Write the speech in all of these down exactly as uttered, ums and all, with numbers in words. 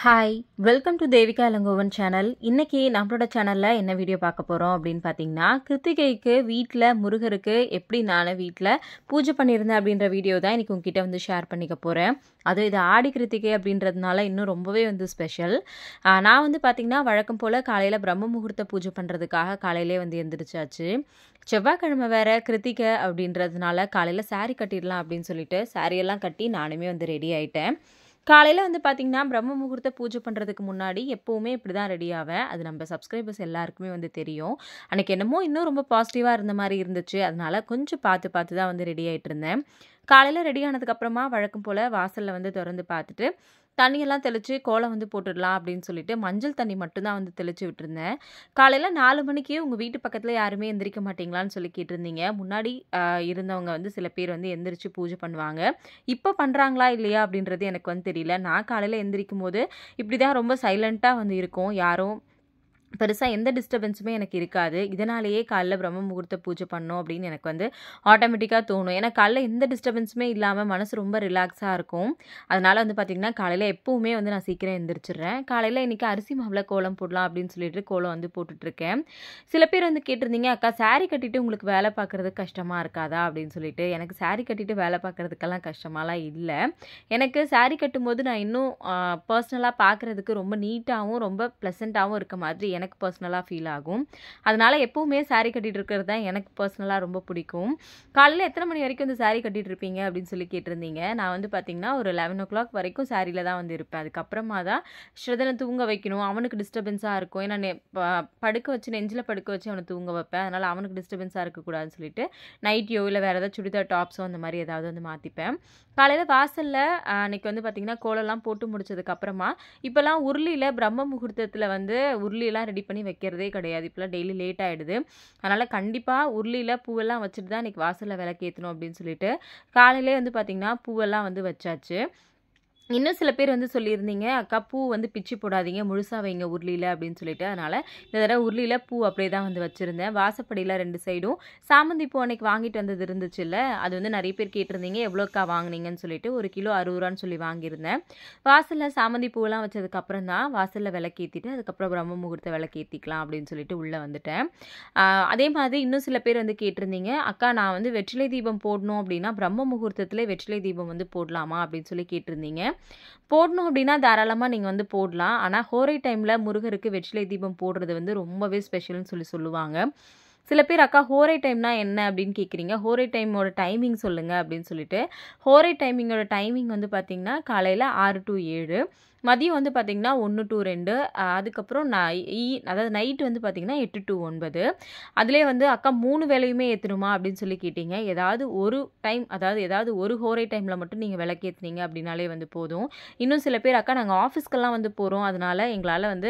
Hi welcome to Devika Ilangovan channel. இன்றைக்கி நம்மளோட சேனலில் என்ன வீடியோ பார்க்க போகிறோம் அப்படின்னு பார்த்தீங்கன்னா, கிருத்திகைக்கு வீட்டில் முருகருக்கு எப்படி நான் வீட்டில் பூஜை பண்ணியிருந்தேன் அப்படின்ற வீடியோ தான் இன்றைக்கி உங்ககிட்ட வந்து ஷேர் பண்ணிக்க போகிறேன். அதுவும் இது ஆடி கிருத்திகை அப்படின்றதுனால இன்னும் ரொம்பவே வந்து ஸ்பெஷல். நான் வந்து பார்த்திங்கன்னா வழக்கம் போல் காலையில் பிரம்ம முகூர்த்த பூஜை பண்ணுறதுக்காக காலையிலே வந்து எந்திரிச்சாச்சு. செவ்வாய்க்கிழமை வேறு கிருத்திகை அப்படின்றதுனால காலையில் சாரீ கட்டிடலாம் அப்படின்னு சொல்லிட்டு சாரியெல்லாம் கட்டி நானுமே வந்து ரெடி ஆகிட்டேன். காலையில் வந்து பார்த்திங்கன்னா பிரம்ம முகூர்த்த பூஜை பண்ணுறதுக்கு முன்னாடி எப்போவுமே இப்படி தான் ரெடி ஆவேன். அது நம்ம சப்ஸ்கிரைபர்ஸ் எல்லாருக்குமே வந்து தெரியும். அன்றைக்கி என்னமோ இன்னும் ரொம்ப பாசிட்டிவாக இருந்த மாதிரி இருந்துச்சு. அதனால் கொஞ்சம் பார்த்து பார்த்து தான் வந்து ரெடி ஆகிட்டு இருந்தேன். காலையில் ரெடி ஆனதுக்கப்புறமா வழக்கம் போல் வாசலில் வந்து திறந்து பார்த்துட்டு தண்ணியெல்லாம் தெளித்து கோலம் வந்து போட்டுடலாம் அப்படின்னு சொல்லிட்டு மஞ்சள் தண்ணி மட்டும்தான் வந்து தெளித்து விட்டுருந்தேன். காலையில் நாலு மணிக்கு உங்கள் வீட்டு பக்கத்தில் யாருமே எந்திரிக்க மாட்டிங்களான்னு சொல்லி கேட்டிருந்தீங்க. முன்னாடி இருந்தவங்க வந்து சில பேர் வந்து எந்திரிச்சு பூஜை பண்ணுவாங்க. இப்போ பண்ணுறாங்களா இல்லையா அப்படின்றது எனக்கு வந்து தெரியல. நான் காலையில் எந்திரிக்கும் போது இப்படி தான் ரொம்ப சைலண்ட்டாக வந்து இருக்கும். யாரும் பெருசாக எந்த டிஸ்டர்பன்ஸுமே எனக்கு இருக்காது. இதனாலேயே காலைல பிரம்ம முகூர்த்த பூஜை பண்ணோம் அப்படின்னு எனக்கு வந்து ஆட்டோமேட்டிக்காக தோணும். ஏன்னா காலைல எந்த டிஸ்டர்பன்ஸுமே இல்லாமல் மனசு ரொம்ப ரிலாக்ஸாக இருக்கும். அதனால் வந்து பார்த்திங்கன்னா காலையில் எப்போவுமே வந்து நான் சீக்கிரம் எந்திரிச்சிடுறேன். காலையில் இன்றைக்கி அரிசி மாவில் கோலம் போடலாம் அப்படின்னு சொல்லிட்டு கோலம் வந்து போட்டுட்ருக்கேன். சில பேர் வந்து கேட்டிருந்தீங்க, அக்கா சாரீ கட்டிட்டு உங்களுக்கு வேலை பார்க்குறது கஷ்டமாக இருக்காதா அப்படின்னு சொல்லிட்டு. எனக்கு சாரீ கட்டிட்டு வேலை பார்க்குறதுக்கெல்லாம் கஷ்டமாலாம் இல்லை. எனக்கு சாரீ கட்டும்போது நான் இன்னும் பர்சனலாக பார்க்குறதுக்கு ரொம்ப நீட்டாகவும் ரொம்ப ப்ளசண்ட்டாகவும் இருக்க மாதிரி எனக்கு பர்சனலாக ஃபீல் ஆகும். அதனால் எப்போவுமே சாரீ கட்டிகிட்டு இருக்கிறது தான் எனக்கு பர்சனலாக ரொம்ப பிடிக்கும். காலையில் எத்தனை மணி வரைக்கும் இந்த சாரீ கட்டிகிட்டு இருப்பீங்க அப்படின்னு சொல்லி கேட்டிருந்தீங்க. நான் வந்து பார்த்திங்கன்னா ஒரு லெவன் ஓ கிளாக் வரைக்கும் சாரியில் தான் வந்து இருப்பேன். அதுக்கப்புறமா தான் ஸ்ரதனை தூங்க வைக்கணும். அவனுக்கு டிஸ்டர்பன்ஸாக இருக்கும். ஏன்னா நெ படுக்க வச்சு நெஞ்சில் படுக்க வச்சு அவனை தூங்க வைப்பேன். அதனால் அவனுக்கு டிஸ்டர்பன்ஸாக இருக்கக்கூடாதுன்னு சொல்லிட்டு நைட்டியோ இல்லை வேறு ஏதாவது சுடிதார் டாப்ஸோ அந்த மாதிரி ஏதாவது வந்து மாற்றிப்பேன். காலையில் வாசலில் அன்றைக்கி வந்து பார்த்திங்கன்னா கோலம்லாம் போட்டு முடிச்சதுக்கப்புறமா இப்போலாம் உருளியில் பிரம்ம முகூர்த்தத்தில் வந்து உருளியெல்லாம் ரெடி பண்ணி வைக்கிறதே கிடையாது. இப்போலாம் டெய்லி லேட் ஆகிடுது. அதனால் கண்டிப்பாக உருளியில் பூவெல்லாம் வச்சுட்டு தான் இன்றைக்கி வாசலில் விளக்கேற்றணும் அப்படின்னு சொல்லிட்டு காலையிலே வந்து பார்த்திங்கன்னா பூவெல்லாம் வந்து வச்சாச்சு. இன்னும் சில பேர் வந்து சொல்லியிருந்தீங்க, அக்கா பூ வந்து பிச்சு போடாதீங்க, முழுசாக வைங்க உருளியில் அப்படின்னு சொல்லிட்டு. அதனால் இந்த தடவை உருளியில் பூ அப்படியே தான் வந்து வச்சுருந்தேன். வாசப்படியில் ரெண்டு சைடும் சாமந்தி பூ அன்றைக்கி வாங்கிட்டு வந்தது இருந்துச்சுல்ல, அது வந்து நிறைய பேர் கேட்டிருந்தீங்க எவ்வளோக்கா வாங்கினீங்கன்னு சொல்லிட்டு. ஒரு கிலோ அறுபது ரூபான்னு சொல்லி வாங்கியிருந்தேன். வாசலில் சாமந்தி பூவெல்லாம் வச்சதுக்கப்புறம் தான் வாசலில் விளக்கேற்றிட்டு அதுக்கப்புறம் பிரம்ம முகூர்த்த விளக்கேற்றிக்கலாம் அப்படின்னு சொல்லிட்டு உள்ளே வந்துட்டேன். அதே மாதிரி இன்னும் சில பேர் வந்து கேட்டிருந்தீங்க, அக்கா நான் வந்து வெற்றிலை தீபம் போடணும் அப்படின்னா பிரம்ம முகூர்த்தத்தில் வெற்றிலை தீபம் வந்து போடலாமா அப்படின்னு சொல்லி கேட்டிருந்தீங்க. போடணும் அப்படின்னா தாராளமாக நீங்கள் வந்து போடலாம். ஆனால் ஹோரை டைமில் முருகருக்கு வெற்றிலை தீபம் போடுறது வந்து ரொம்பவே ஸ்பெஷல்னு சொல்லி சொல்லுவாங்க. சில பேர் அக்கா ஹோரை டைம்னா என்ன அப்படின்னு கேட்குறீங்க. ஹோரை டைமோட டைமிங் சொல்லுங்கள் அப்படின்னு சொல்லிட்டு. ஹோரை டைமிங்கோட டைமிங் வந்து பார்த்திங்கன்னா காலையில் ஆறு டு ஏழு, மதியம் வந்து பார்த்திங்கன்னா ஒன்று டு ரெண்டு, அதுக்கப்புறம் நை அதாவது நைட்டு வந்து பார்த்திங்கன்னா எட்டு டு ஒன்பது. அதிலே வந்து அக்கா மூணு வேலையுமே ஏற்றணுமா அப்படின்னு சொல்லி கேட்டிங்க. ஏதாவது ஒரு டைம் அதாவது ஏதாவது ஒரு ஹோரை டைமில் மட்டும் நீங்கள் விளக்கேற்றுனீங்க அப்படின்னாலே வந்து போதும். இன்னும் சில பேர் அக்கா நாங்கள் ஆஃபீஸ்க்கெல்லாம் வந்து போகிறோம், அதனால் எங்களால் வந்து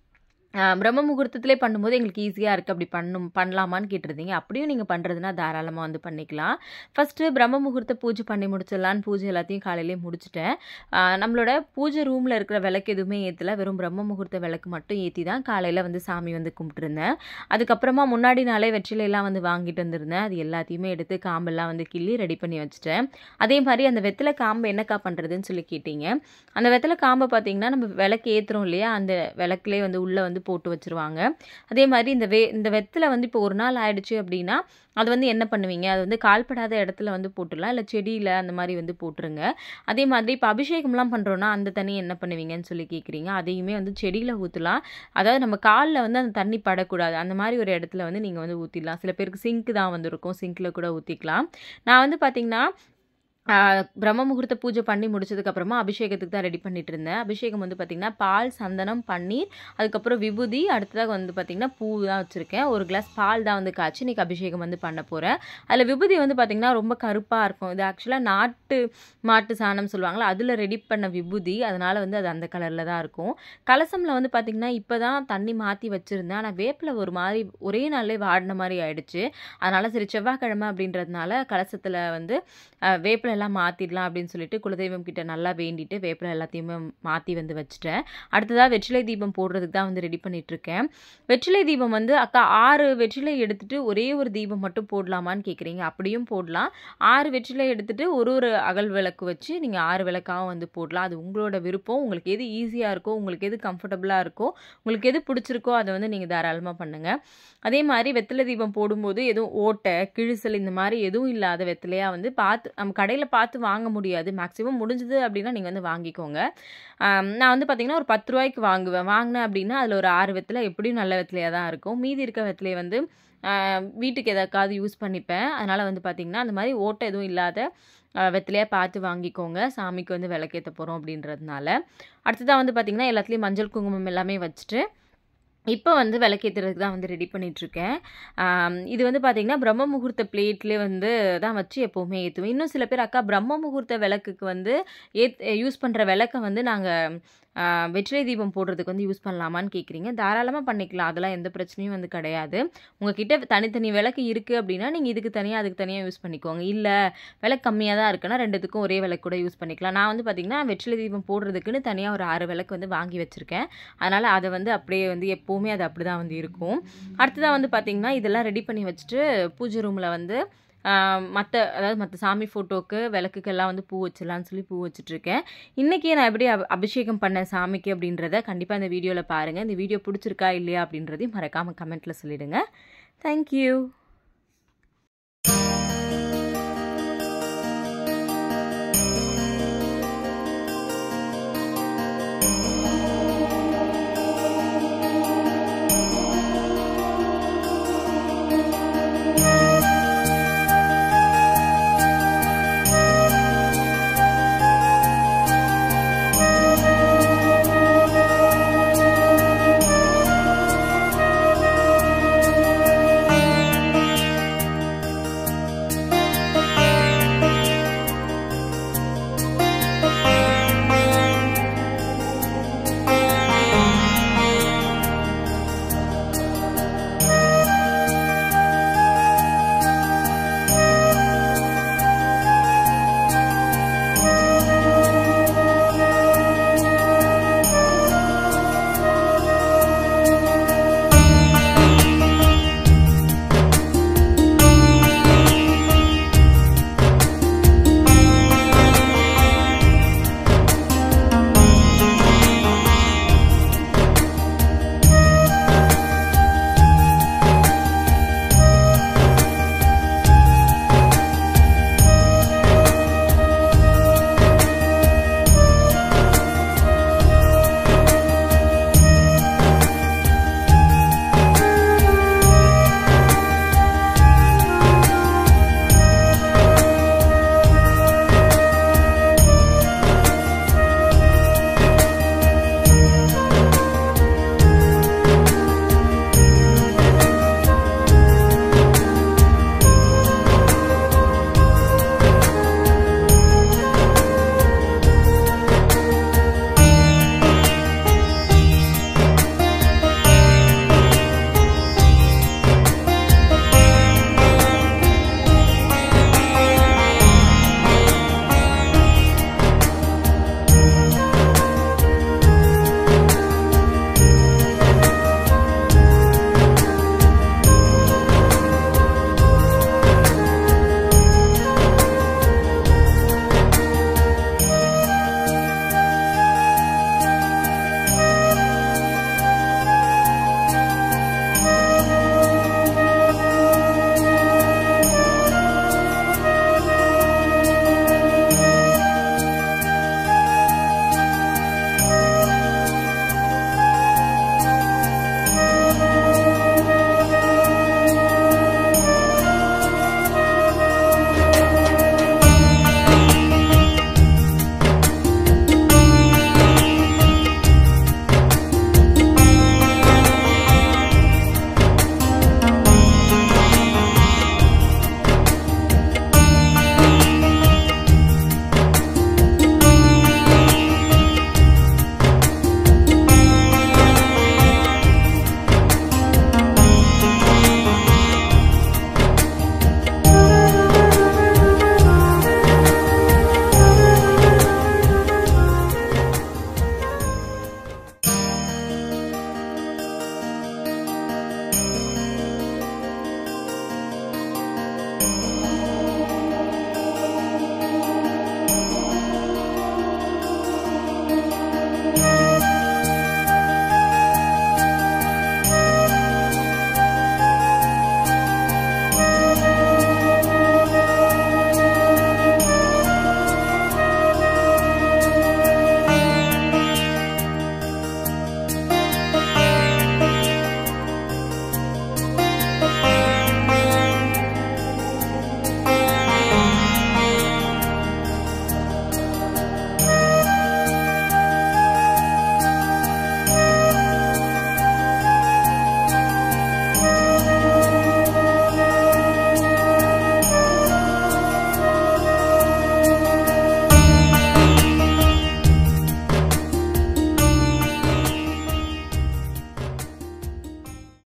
பிரம்ம முகூர்த்தத்திலே பண்ணும்போது எங்களுக்கு ஈஸியாக இருக்குது, அப்படி பண்ணும் பண்ணலாமான்னு கேட்டிருந்தீங்க. அப்படியும் நீங்கள் பண்ணுறதுனா தாராளமாக வந்து பண்ணிக்கலாம். ஃபஸ்ட்டு பிரம்ம முகூர்த்த பூஜை பண்ணி முடிச்சிடலான்னு பூஜை எல்லாத்தையும் காலையிலே முடிச்சுட்டேன். நம்மளோட பூஜை ரூமில் இருக்கிற விளக்கு எதுவுமே ஏற்றல, வெறும் பிரம்ம முகூர்த்த விளக்கு மட்டும் ஏற்றி தான் காலையில் வந்து சாமி வந்து கும்பிட்டுருந்தேன். அதுக்கப்புறமா முன்னாடி நாளே வெற்றிலையெல்லாம் வந்து வாங்கிட்டு வந்திருந்தேன். அது எல்லாத்தையுமே எடுத்து காம்பெல்லாம் வந்து கிள்ளி ரெடி பண்ணி வச்சுட்டேன். அதே மாதிரி அந்த வெத்தலை காம்பு என்னக்கா பண்ணுறதுன்னு சொல்லி கேட்டிங்க. அந்த வெத்தலை காம்பை பார்த்திங்கன்னா நம்ம விளக்கு ஏற்றுறோம் இல்லையா, அந்த விளக்குலேயே வந்து உள்ளே வந்து போட்டு வச்சுருவாங்க. அதே மாதிரி இந்த வே இந்த வெத்தலை வந்து இப்போ ஒரு நாள் ஆயிடுச்சு அப்படின்னா அது வந்து என்ன பண்ணுவீங்க, அது வந்து கால்படாத இடத்துல வந்து போட்டுடலாம், இல்லை செடியில் அந்த மாதிரி வந்து போட்டுருங்க. அதே மாதிரி இப்போ அபிஷேகம்லாம் பண்ணுறோன்னா அந்த தண்ணி என்ன பண்ணுவீங்கன்னு சொல்லி கேட்குறீங்க. அதையுமே வந்து செடியில் ஊற்றலாம். அதாவது நம்ம காலில் வந்து அந்த தண்ணி படக்கூடாது, அந்த மாதிரி ஒரு இடத்துல வந்து நீங்கள் வந்து ஊற்றிடலாம். சில பேருக்கு சிங்க்கு தான் வந்து இருக்கும், சிங்க்கில் கூட ஊற்றிக்கலாம். நான் வந்து பார்த்திங்கன்னா பிரம்ம முகூர்த்த பூஜை பண்ணி முடிச்சதுக்கப்புறமா அபிஷேகத்துக்கு தான் ரெடி பண்ணிட்டு இருந்தேன். அபிஷேகம் வந்து பார்த்திங்கன்னா பால், சந்தனம், பன்னீர், அதுக்கப்புறம் விபூதி, அடுத்ததாக வந்து பார்த்திங்கன்னா பூ தான் வச்சுருக்கேன். ஒரு கிளாஸ் பால் தான் வந்து காய்ச்சி இன்றைக்கி அபிஷேகம் வந்து பண்ண போகிறேன். அதில் விபூதி வந்து பார்த்திங்கன்னா ரொம்ப கருப்பாக இருக்கும். இது ஆக்சுவலாக நாட்டு மாட்டு சாணம் சொல்லுவாங்களா, அதில் ரெடி பண்ண விபூதி. அதனால் வந்து அது அந்த கலரில் தான் இருக்கும். கலசமில் வந்து பார்த்திங்கன்னா இப்போ தான் தண்ணி மாற்றி வச்சுருந்தேன். ஆனால் வேப்பில் ஒரு மாதிரி ஒரே நாளிலே வாடின மாதிரி ஆயிடுச்சு. அதனால் சரி செவ்வாய்க்கிழமை அப்படின்றதுனால கலசத்தில் வந்து வேப்பில் எல்லாம் மாற்றிடலாம் அப்படின்னு சொல்லிட்டு குலதெய்வம் கிட்ட நல்லா வேண்டிட்டு வேப்பிலை எல்லாத்தையுமே மாற்றி வந்து வச்சுட்டேன். அடுத்ததாக வெற்றிலை தீபம் போடுறதுக்கு தான் வந்து ரெடி பண்ணிகிட்ருக்கேன். வெற்றிலை தீபம் வந்து அக்கா ஆறு வெற்றிலை எடுத்துகிட்டு ஒரே ஒரு தீபம் மட்டும் போடலாமான்னு கேட்குறீங்க. அப்படியும் போடலாம். ஆறு வெற்றிலை எடுத்துகிட்டு ஒரு ஒரு அகல் விளக்கு வச்சு நீங்கள் ஆறு விளக்காகவும் வந்து போடலாம். அது உங்களோட விருப்பம். உங்களுக்கு எது ஈஸியாக இருக்கோ, உங்களுக்கு எது கம்ஃபர்டபுளாக இருக்கோ, உங்களுக்கு எது பிடிச்சிருக்கோ அதை வந்து நீங்கள் தாராளமாக பண்ணுங்கள். அதே மாதிரி வெற்றிலை தீபம் போடும்போது எதுவும் ஓட்டை, கிழிசல் இந்த மாதிரி எதுவும் இல்லாத வெற்றிலையாக வந்து பார்த்து நம்ம கடையில் பார்த்து வாங்க முடியாது. மேக்ஸிமம் முடிஞ்சது அப்படின்னா நீங்கள் வந்து வாங்கிக்கோங்க. நான் வந்து பார்த்திங்கன்னா ஒரு பத்து ரூபாய்க்கு வாங்குவேன். வாங்கினேன் அப்படின்னா அதில் ஒரு ஆறு வெற்றிலை எப்படியும் நல்ல வெற்றிலையாக தான் இருக்கும். மீதி இருக்க வெற்றிலையை வந்து வீட்டுக்கு எதாக்காவது யூஸ் பண்ணிப்பேன். அதனால் வந்து பார்த்திங்கன்னா அந்த மாதிரி ஓட்டை எதுவும் இல்லாத வெற்றிலையாக பார்த்து வாங்கிக்கோங்க. சாமிக்கு வந்து விளக்கேற்ற போகிறோம் அப்படின்றதுனால. அடுத்ததாக வந்து பார்த்திங்கன்னா எல்லாத்துலேயும் மஞ்சள் குங்குமம் எல்லாமே வச்சுட்டு இப்போ வந்து விளக்கேற்றுறதுக்கு தான் வந்து ரெடி பண்ணிகிட்ருக்கேன். இது வந்து பார்த்திங்கன்னா பிரம்ம முகூர்த்த பிளேட்லேயே வந்து தான் வச்சு எப்போவுமே ஏற்றுவேன். இன்னும் சில பேர் அக்கா பிரம்ம முகூர்த்த விளக்குக்கு வந்து ஏத் யூஸ் பண்ணுற விளக்கை வந்து நாங்கள் வெற்றிலை தீபம் போடுறதுக்கு வந்து யூஸ் பண்ணலாமான்னு கேட்குறீங்க. தாராளமாக பண்ணிக்கலாம். அதெல்லாம் எந்த பிரச்சனையும் வந்து கிடையாது. உங்ககிட்ட தனித்தனி விளக்கு இருக்குது அப்படின்னா நீங்கள் இதுக்கு தனியாக அதுக்கு தனியாக யூஸ் பண்ணிக்கோங்க. இல்லை விளக்கு கம்மியாக தான் இருக்குன்னா ரெண்டுத்துக்கும் ஒரே விளக்கு கூட யூஸ் பண்ணிக்கலாம். நான் வந்து பார்த்திங்கன்னா வெற்றிலை தீபம் போடுறதுக்குன்னு தனியாக ஒரு ஆறு விளக்கு வந்து வாங்கி வச்சுருக்கேன். அதனால் அதை வந்து அப்படியே வந்து எப்போவுமே அது அப்படி தான் வந்து இருக்கும். அடுத்ததாக வந்து பார்த்திங்கன்னா இதெல்லாம் ரெடி பண்ணி வச்சுட்டு பூஜை ரூமில் வந்து மற்ற அதாவது மற்ற சாமி ஃபோட்டோவுக்கு விளக்குக்கெல்லாம் வந்து பூ வச்சிடலான்னு சொல்லி பூ வச்சுட்ருக்கேன். இன்றைக்கி நான் எப்படி அப அபிஷேகம் பண்ணேன் சாமிக்கு அப்படின்றத கண்டிப்பாக இந்த வீடியோவில் பாருங்கள். இந்த வீடியோ பிடிச்சிருக்கா இல்லையா அப்படின்றதையும் மறக்காமல் கமெண்ட்டில் சொல்லிவிடுங்க. தேங்க்யூ.